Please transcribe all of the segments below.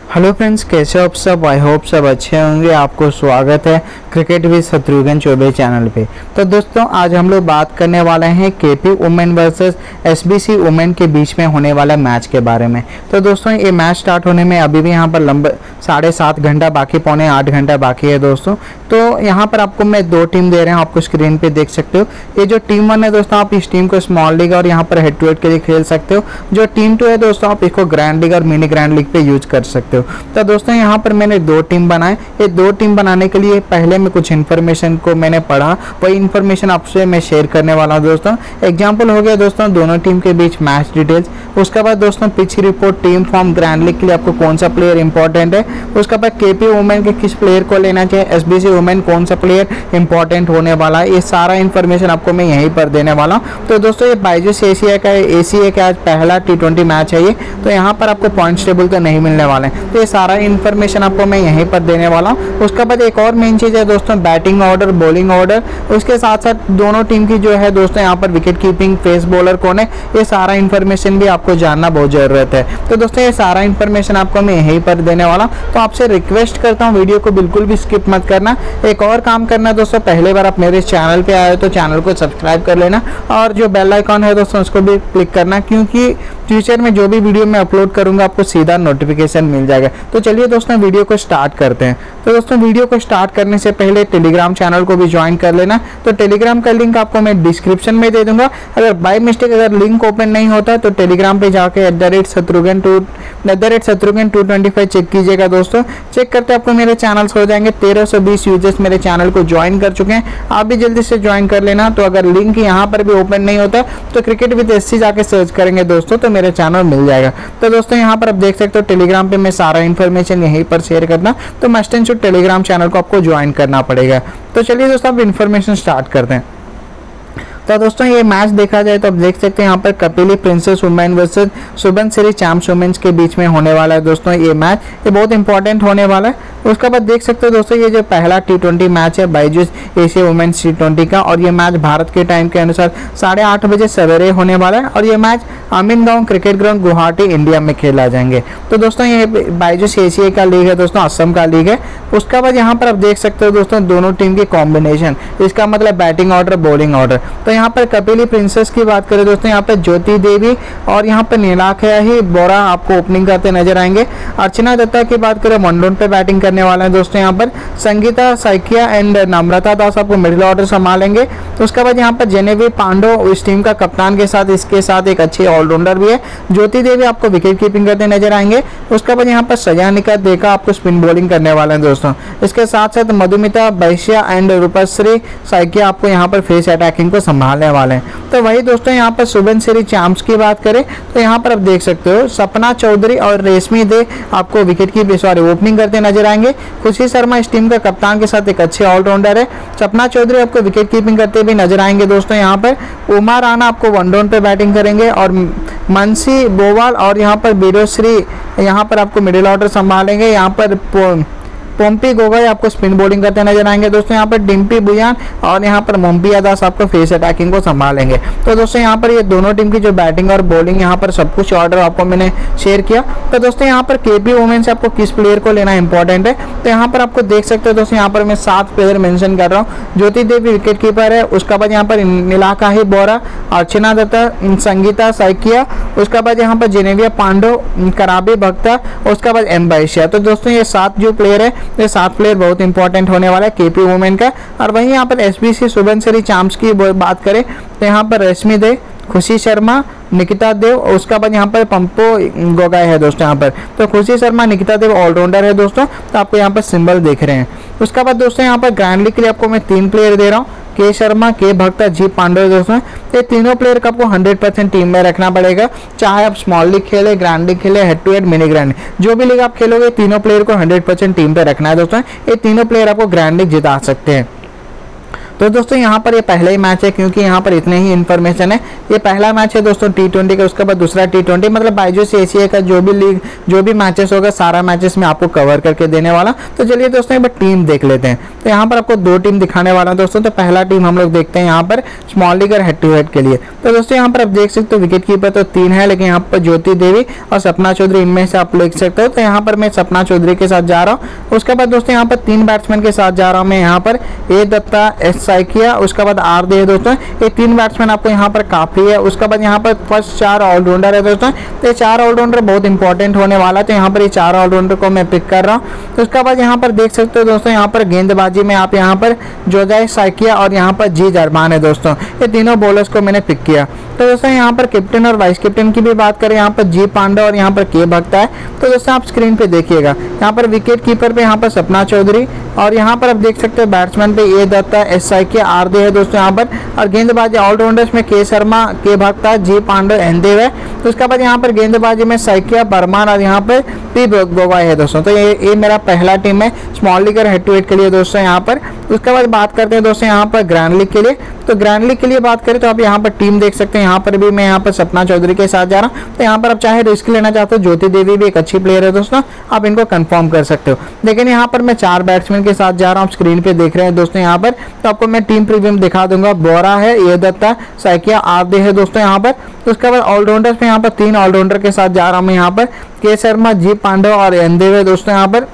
Hello friends, कैसे हो आप सब। आई होप सब अच्छे होंगे। आपको स्वागत है cricket with Shatrughan Choubey channel पे। तो दोस्तों, आज हम लोग बात करने वाले हैं KP women versus SBC women के बीच में होने वाला मैच के बारे में। तो दोस्तों, ये मैच स्टार्ट होने में अभी भी यहाँ पर लंबा 7.5 घंटा बाकी, पौने 8 घंटा बाकी है दोस्तों। तो यहाँ पर आपको मैं 2 टीम दे रहे हैं, आपको स्क्रीन पे देख सकते हो। ये जो टीम 1 है दोस्तों, आप इस टीम को स्मॉल लीग और यहाँ पर हेड टू हेड के लिए खेल सकते हो। जो टीम 2 है दोस्तों, आप इसको ग्रैंड लीग और मिनी ग्रैंड लीग पे यूज कर सकते हो। तो दोस्तों, यहाँ पर मैंने 2 टीम बनाए। ये 2 टीम बनाने के लिए पहले में कुछ इन्फॉर्मेशन को मैंने पढ़ा, वही इन्फॉर्मेशन आपसे मैं शेयर करने वाला हूँ दोस्तों। एग्जांपल हो गया दोस्तों दोनों टीम के बीच मैच डिटेल्स। उसके बाद दोस्तों pitch report, team form, grand league के लिए आपको कौन सा प्लेयर इंपॉर्टेंट है। उसके बाद केपी वुमेन के किस प्लेयर को लेना चाहिए, एसबीसी वुमेन कौन सा प्लेयर इंपॉर्टेंट होने वाला है। ये सारा इन्फॉर्मेशन आपको मैं यहीं पर देने वाला हूँ। तो दोस्तों, ये बायजूस एशिया का आज पहला T20 मैच है ये। तो यहाँ पर आपको पॉइंट्स टेबल तो नहीं मिलने वाले हैं। तो ये सारा इन्फॉर्मेशन आपको मैं यहीं पर देने वाला हूँ। उसके बाद एक और मेन चीज़ है दोस्तों, बैटिंग ऑर्डर, बॉलिंग ऑर्डर। उसके साथ साथ दोनों टीम की जो है दोस्तों, यहाँ पर विकेट कीपिंग, फेस बॉलर कौन है, ये सारा इन्फॉर्मेशन भी आपको जानना बहुत ज़रूरत है। तो दोस्तों, ये सारा इन्फॉर्मेशन आपको मैं यहीं पर देने वाला हूँ। तो आपसे रिक्वेस्ट करता हूँ, वीडियो को बिल्कुल भी स्किप मत करना। एक और काम करना दोस्तों, पहले बार आप मेरे चैनल पे आए हो तो चैनल को सब्सक्राइब कर लेना और जो बेल आइकॉन है दोस्तों उसको भी क्लिक करना, क्योंकि फ्यूचर में जो भी वीडियो मैं अपलोड करूंगा आपको सीधा नोटिफिकेशन मिल जाएगा। तो चलिए दोस्तों, वीडियो को स्टार्ट करते हैं। तो दोस्तों, वीडियो को स्टार्ट करने से पहले टेलीग्राम चैनल को भी ज्वाइन कर लेना। तो टेलीग्राम का लिंक आपको मैं डिस्क्रिप्शन में दे दूंगा। अगर बाय मिस्टेक अगर लिंक ओपन नहीं होता तो टेलीग्राम पे जाके @शत्रुघ्न225 चेक कीजिएगा दोस्तों। चेक करते आपको मेरे चैनल्स हो जाएंगे। 1320 यूजर्स मेरे चैनल को ज्वाइन कर चुके हैं, आप भी जल्दी से ज्वाइन कर लेना। तो अगर लिंक यहाँ पर भी ओपन नहीं होता तो क्रिकेट विद एससी जाके सर्च करेंगे दोस्तों, तो मेरे चैनल मिल जाएगा। तो दोस्तों, यहाँ पर आप देख सकते हो टेलीग्राम पे मैं सारा इन्फॉर्मेशन यहीं पर शेयर करना। तो must and should Telegram channel को आपको ज्वाइन करना पड़ेगा। तो चलिए दोस्तों, अब इन्फॉर्मेशन स्टार्ट करते हैं। तो दोस्तों, ये मैच देखा जाए तो आप देख सकते हैं यहाँ पर Kapili princess women versus Subansiri champs women's के बीच में होने वाला है दोस्तों ये मैच। ये बहुत इंपॉर्टेंट होने वाला है। उसके बाद देख सकते हो दोस्तों, ये जो पहला T20 मैच है बायजूस एशिया वुमेन्स T20 का, और ये मैच भारत के टाइम के अनुसार 8:30 बजे सवेरे होने वाला है। और ये match Amingaon cricket ground Guwahati India में खेला जाएंगे। तो दोस्तों, ये बायजूस एशिया का लीग है दोस्तों, असम का लीग है। उसके बाद यहाँ पर आप देख सकते हो दोस्तों दोनों टीम की कॉम्बिनेशन, इसका मतलब बैटिंग ऑर्डर, बॉलिंग ऑर्डर। तो यहाँ पर कपिली प्रिंसेस की बात करें दोस्तों, यहाँ पर ज्योति देवी और यहाँ पर नीलाखया बोरा आपको ओपनिंग करते नजर आएंगे। अर्चना दत्ता की बात करें, वन डाउन पे बैटिंग करने वाले हैं दोस्तों। यहाँ पर संगीता सैकिया एंड नम्रता दास आपको मिडिल ऑर्डर संभालेंगे। तो उसके बाद यहाँ पर जेनेवी पांडो इस टीम का कप्तान के साथ, इसके साथ एक अच्छे ऑलराउंडर भी है। ज्योति देवी आपको विकेट कीपिंग करते नजर आएंगे। उसके बाद यहाँ पर सजानिका देखा आपको स्पिन बॉलिंग करने वाले हैं दोस्तों। इसके साथ साथ मधुमिता बैश्या एंड रूपश्री सैकिया आपको यहाँ पर फेस अटैकिंग को संभालने वाले हैं। तो वही दोस्तों, यहाँ पर सुबनसिरी चैंप्स की बात करें तो यहाँ पर आप देख सकते हो सपना चौधरी और रेशमी दे आपको विकेट की ओपनिंग करते नजर आएंगे। खुशी शर्मा इस टीम का कप्तान के साथ एक अच्छे ऑलराउंडर है। सपना चौधरी आपको विकेट कीपिंग करते भी नजर आएंगे दोस्तों। यहाँ पर उमा राणा आपको वन डाउन पे बैटिंग करेंगे और मनसी बोवाल और यहाँ पर बीरोश्री यहाँ पर आपको मिडिल ऑर्डर संभालेंगे। यहाँ पर पोम्पी गोगोई आपको स्पिन बॉलिंग करते नजर आएंगे दोस्तों। यहाँ पर डिम्पी बुयान और यहाँ पर मोम्पिया दास आपको फेस अटैकिंग को संभालेंगे। तो दोस्तों, यहाँ पर ये दोनों टीम की जो बैटिंग और बॉलिंग, यहाँ पर सब कुछ ऑर्डर आपको मैंने शेयर किया। तो दोस्तों, यहाँ पर केपी वुमेन से आपको किस प्लेयर को लेना इंपॉर्टेंट है, तो यहाँ पर आपको देख सकते हो दोस्तों, यहाँ पर मैं 7 प्लेयर मेंशन कर रहा हूँ। ज्योति देवी विकेट कीपर है। उसके बाद यहाँ पर नीलाखया बोरा, अर्चना दत्ता, संगीता सैकिया, उसके बाद यहाँ पर जेनेविया पांडो, कराबी भक्ता, उसके बाद एम बैश्या। तो दोस्तों, ये 7 जो प्लेयर है, ये 7 प्लेयर बहुत इंपॉर्टेंट होने वाला है केपी वुमेन का। और वहीं यहाँ पर एसबीसी सुबनसिरी चैंप्स की बात करें तो यहाँ पर रश्मि दे, खुशी शर्मा, निकिता देव, उसका बाद यहाँ पर पंपो गोगाई है दोस्तों। यहाँ पर तो खुशी शर्मा, निकिता देव ऑलराउंडर है दोस्तों। तो आपको यहाँ पर सिंबल देख रहे हैं। उसका बाद दोस्तों, यहाँ पर ग्रैंड लीग के लिए आपको मैं 3 प्लेयर दे रहा हूँ, के शर्मा, के भक्ता, जी पांडे दोस्तों। ये तीनों प्लेयर का आपको 100% टीम में रखना पड़ेगा, चाहे आप स्मॉल लीग खेले, ग्रैंड लीग खेले, head to head, mini grand, जो भी लीग आप खेलोगे, तीनों प्लेयर को 100% टीम पे रखना है दोस्तों। ये तीनों प्लेयर आपको ग्रैंड लीग जिता सकते हैं। तो दोस्तों, यहाँ पर ये पहला ही मैच है, क्योंकि यहाँ पर इतने ही इन्फॉर्मेशन है। ये पहला मैच है दोस्तों T20 का। उसके बाद दूसरा T20, मतलब बायजूस एशिया का जो भी लीग, जो भी मैचेस होगा, सारा मैचेस में आपको कवर करके देने वाला। तो चलिए दोस्तों, एक बार टीम देख लेते हैं। तो यहाँ पर आपको 2 टीम दिखाने वाला हूँ दोस्तों। तो पहला टीम हम लोग देखते हैं यहाँ पर स्मॉल लीग और हेड टू हेड के लिए। तो दोस्तों यहाँ पर आप देख सकते हो विकेट कीपर तो 3 है, लेकिन यहाँ पर ज्योति देवी और सपना चौधरी, इनमें से आप देख सकते हो। तो यहाँ पर मैं सपना चौधरी के साथ जा रहा हूँ। उसके बाद दोस्तों यहाँ पर 3 बैट्समैन के साथ जा रहा हूँ मैं। यहाँ पर ए दत्ता, एस साइकिया, उसके बाद आर दे है दोस्तों। ये 3 बैट्समैन आपको यहाँ पर काफी है। उसके बाद यहाँ पर फर्स्ट 4 ऑलराउंडर है दोस्तों। तो ये 4 ऑलराउंडर बहुत इंपॉर्टेंट होने वाला है। तो यहाँ पर ये 4 ऑलराउंडर को मैं पिक कर रहा हूँ। तो उसके बाद यहाँ पर देख सकते हो दोस्तों, यहाँ पर गेंदबाजी में आप यहाँ पर जोजाई साइकिया और यहाँ पर जी जरमान है दोस्तों। ये तीनों बॉलर्स को मैंने पिक किया। तो दोस्तों यहाँ पर कैप्टन और वाइस कैप्टन की भी बात करें, यहाँ पर जी पांडे और यहाँ पर के भक्ता है। तो दोस्तों आप स्क्रीन पे देखिएगा, यहाँ पर विकेट कीपर पे यहाँ पर सपना चौधरी और यहाँ पर आप देख सकते हो बैट्समैन पे A Dutta, S Saikia, R Dey है दोस्तों यहाँ पर। और गेंदबाजी ऑलराउंडर्स में के शर्मा, के भक्ता, जी पांडे, एनदेव है। तो उसके बाद यहाँ पर गेंदबाजी में साइकिया, बर्मान और यहाँ पर पी गोगाई है दोस्तों। तो ये मेरा पहला टीम है स्मॉल लीग और हेड टू हेड के लिए दोस्तों यहाँ पर। उसके बाद बात करते हैं दोस्तों यहाँ पर ग्रैंड लीग के लिए। तो ग्रैंड लीग के लिए बात करें तो आप यहाँ पर टीम देख सकते हैं। यहाँ पर भी मैं यहाँ पर सपना चौधरी के साथ जा रहा हूँ। तो यहाँ पर आप चाहे रिस्क लेना चाहते हो, ज्योति देवी भी एक अच्छी प्लेयर है दोस्तों, आप इनको कंफर्म कर सकते हो। लेकिन यहाँ पर मैं 4 बैट्समैन के साथ जा रहा हूँ, स्क्रीन पे देख रहे हैं दोस्तों यहाँ पर। तो आपको मैं टीम प्रीव्यू में दिखा दूंगा। बोरा है, ए दत्ता, साइकिया, आर दे है दोस्तों यहाँ पर। उसके बाद ऑलराउंडर्स में यहाँ पर 3 ऑलराउंडर के साथ जा रहा हूँ मैं यहाँ पर। के शर्मा, जी पांडे और एनदेव है दोस्तों यहाँ पर।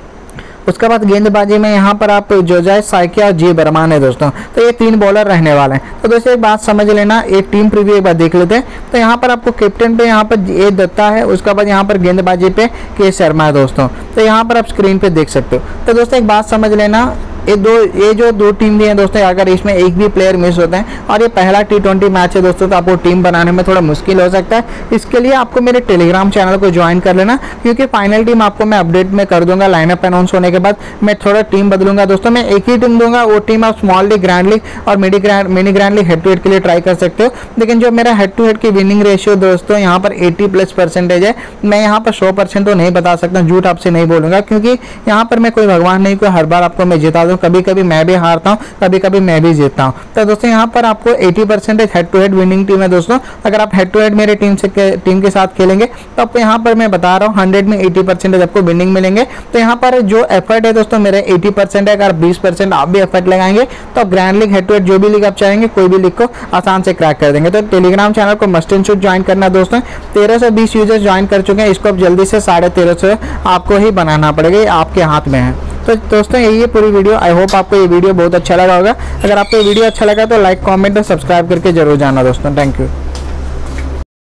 उसके बाद गेंदबाजी में यहाँ पर आप जोजाई साइकिया और जी बर्मान है दोस्तों। तो ये 3 बॉलर रहने वाले हैं। तो दोस्तों एक बात समझ लेना, एक टीम प्रीव्यू एक बार देख लेते हैं। तो यहाँ पर आपको कैप्टन पे यहाँ पर ए दत्ता है। उसके बाद यहाँ पर गेंदबाजी पे के शर्मा है दोस्तों। तो यहाँ पर आप स्क्रीन पे देख सकते हो। तो दोस्तों एक बात समझ लेना, ये जो 2 टीम दी हैं दोस्तों, अगर इसमें एक भी प्लेयर मिस होता है और ये पहला T20 मैच है दोस्तों, तो आपको टीम बनाने में थोड़ा मुश्किल हो सकता है। इसके लिए आपको मेरे टेलीग्राम चैनल को ज्वाइन कर लेना, क्योंकि फाइनल टीम आपको मैं अपडेट में कर दूंगा। लाइनअप अनाउंस होने के बाद मैं थोड़ा टीम बदलूंगा दोस्तों। मैं एक ही टीम दूंगा, वो टीम आप स्मॉल लीग, ग्रैंड लीग और mini grand league head to head के लिए ट्राई कर सकते हो। लेकिन जो मेरा हेड टू हेड की विनिंग रेशियो दोस्तों यहाँ पर 80+% है। मैं यहाँ पर 100% तो नहीं बता सकता, झूठ आपसे नहीं बोलूंगा, क्योंकि यहाँ पर मैं कोई भगवान नहीं, कोई हर बार आपको मैं जिता दूँ। कभी कभी मैं भी हारता हूँ, कभी कभी मैं भी जीतता हूँ। तो दोस्तों यहाँ पर आपको 80% head to head winning team है दोस्तों। अगर आप हेड टू हेड मेरे टीम के साथ खेलेंगे तो आपको यहाँ पर मैं बता रहा हूँ 100 में 80% आपको विनिंग मिलेंगे। तो यहाँ पर जो एफर्ट है दोस्तों मेरे 80% है। अगर 20% आप भी एफर्ट लगाएंगे तो grand league, head to head जो भी लीग आप चाहेंगे, कोई भी लीग को आसान से क्रैक कर देंगे। तो टेलीग्राम चैनल को मस्ट एंड शुड ज्वाइन करना दोस्तों। 1320 यूजर्स ज्वाइन कर चुके हैं। इसको अब जल्दी से 1350 आपको ही बनाना पड़ेगा, ये आपके हाथ में है। तो दोस्तों यही है पूरी वीडियो। आई होप आपको ये वीडियो बहुत अच्छा लगा होगा। अगर आपको ये वीडियो अच्छा लगा तो लाइक, कमेंट और सब्सक्राइब करके जरूर जाना दोस्तों। Thank you.